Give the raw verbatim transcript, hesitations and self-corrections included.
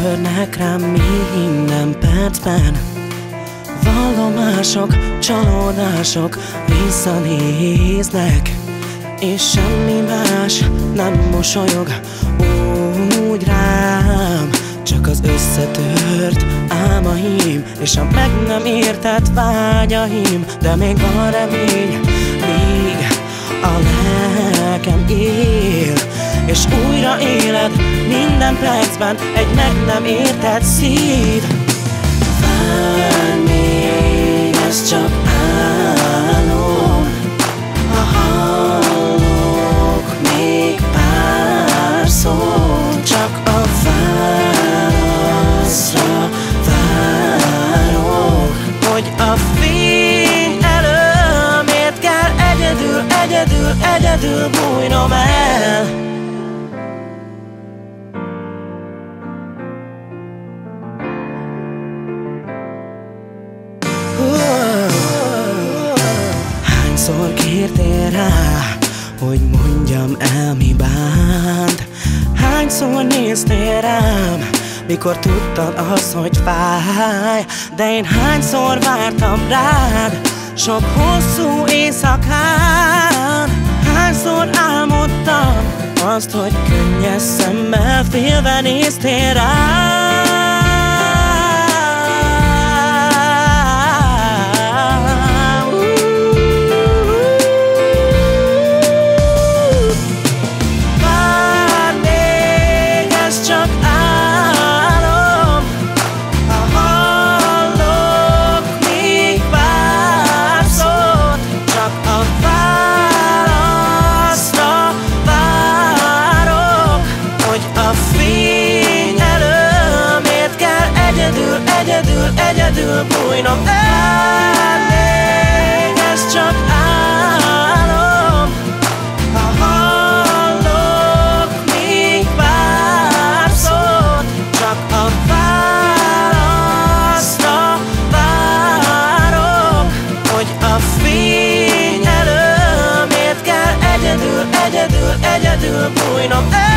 törnek rám minden percben. Vallomások, csalódások visszanéznek, és semmi más nem mosolyog úgy rám. Csak az összetört álmaim és a meg nem értett vágyaim. De még van remény, míg a lelkem él, és újra éled minden percben egy meg nem értett szív. Várj még, ez csak álom, ha hallok még pár szót. Csak a válaszra várok, hogy a fény elől miért kell egyedül, egyedül, egyedül bújnom el. Hányszor kértél rá, hogy mondjam el, mi bánt? Hányszor néztél rám, mikor tudtad azt, hogy fáj? De én hányszor vártam rád, sok hosszú éjszakán. Hányszor álmodtam azt, hogy könnyes szemmel félve néztél rám. Egyedül, egyedül bújnom el, még ez csak álom, ha hallok még pár szót. Csak a válaszra várok, hogy a fény elől miért kell egyedül, egyedül, egyedül bújnom el.